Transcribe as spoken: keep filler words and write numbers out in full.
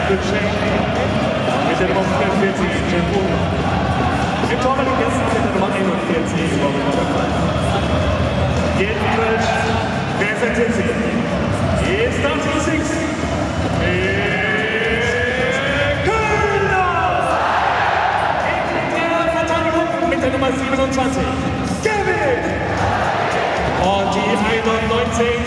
mit der Nummer vierundvierzig, Jim Boomer. Im Tor bei den Gästen mit der Nummer einundvierzig, Robin Butterfly. Jedenfalls präsentiert sie. Hier starting six. Mit der Nummer siebenundzwanzig, Kevin! Und die einundneunzig,